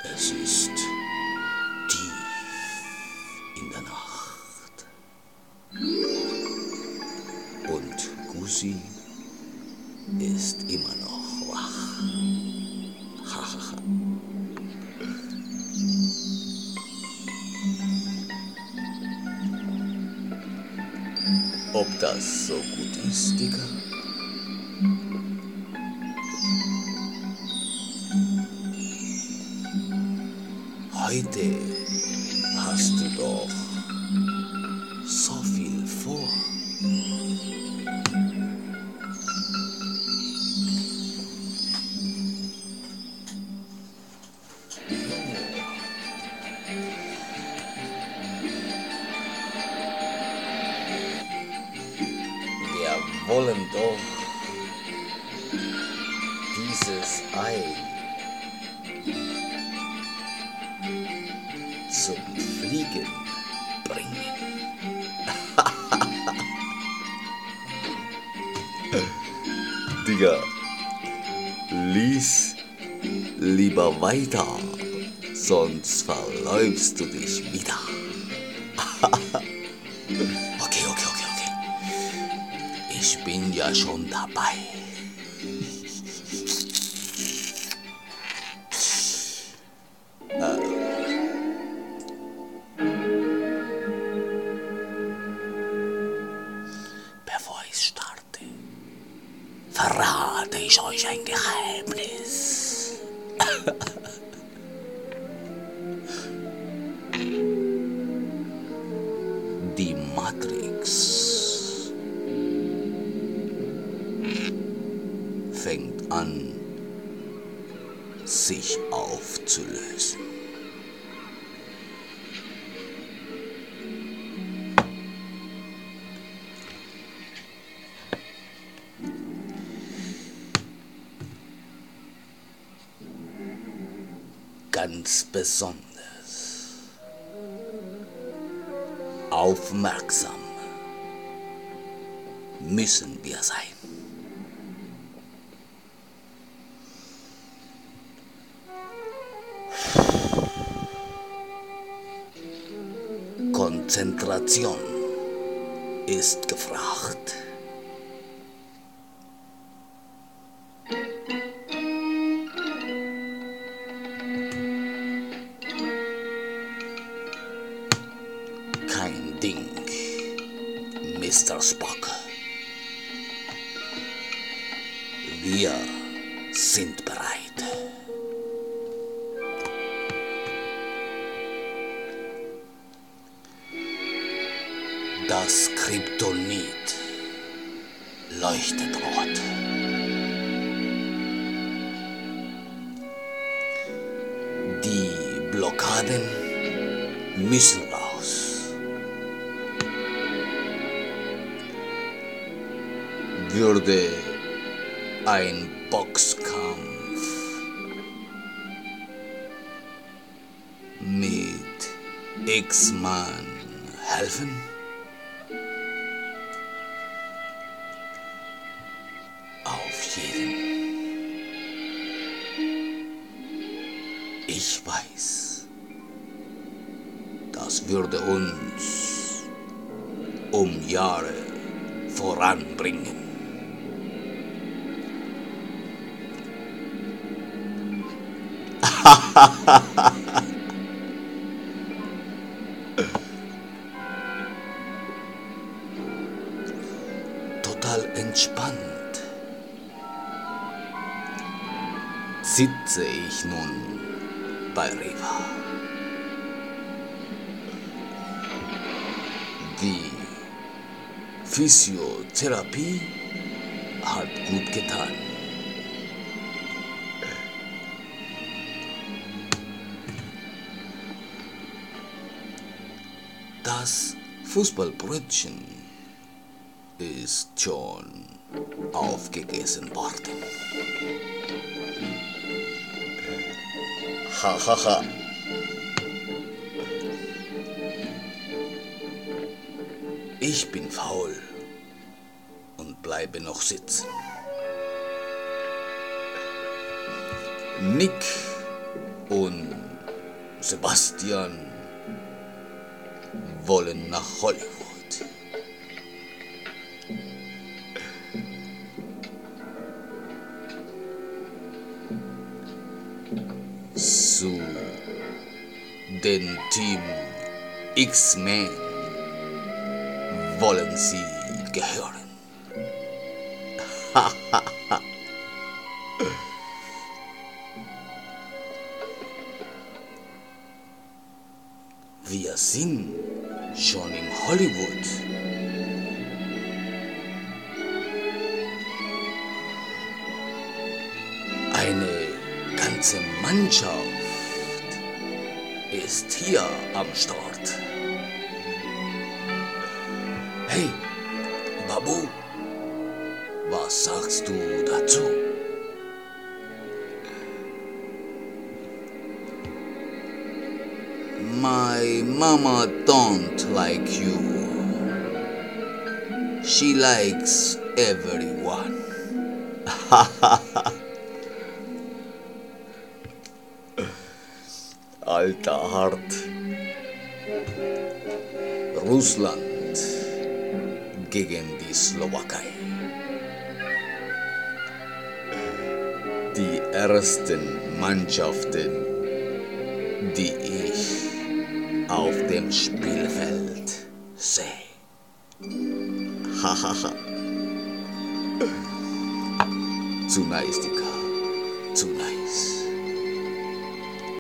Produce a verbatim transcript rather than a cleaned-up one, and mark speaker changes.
Speaker 1: Es ist tief in der Nacht und Gussi ist immer noch wach. Hahaha. Ob das so gut ist, Dicker? Heute hast du doch so viel vor. Wir wollen doch dieses Ei zum Fliegen bringen. Digga, lies lieber weiter, sonst verläufst du dich wieder. Okay, okay, okay, okay. Ich bin ja schon dabei. Bevor ich starte, verrate ich euch ein Geheimnis. Die Matrix fängt an, sich aufzulösen. Ganz besonders aufmerksam müssen wir sein. Konzentration ist gefragt. Kein Ding, Mister Spock. Wir sind bereit. Das Kryptonit leuchtet rot. Die Blockaden müssen raus. Würde ein Boxkampf mit X-Man helfen? Auf jeden. Ich weiß, das würde uns um Jahre voranbringen. Total entspannt sitze ich nun bei Riva. Die Physiotherapie hat gut getan. Das Fußballbrötchen ist schon aufgegessen worden. Hahaha. Ich bin faul und bleibe noch sitzen. Nick und Sebastian wollen nach Hollywood. Zu den Team X-Men wollen sie gehören. Wir sind schon in Hollywood. Eine ganze Mannschaft ist hier am Start. Hey, Babu, was sagst du dazu? My mama don't like you. She likes everyone. Alter Hart. Russland gegen die Slowakei. Die ersten Mannschaften, die ich auf dem Spielfeld sehe. Hahaha. Zu nice, Dicker. Zu nice.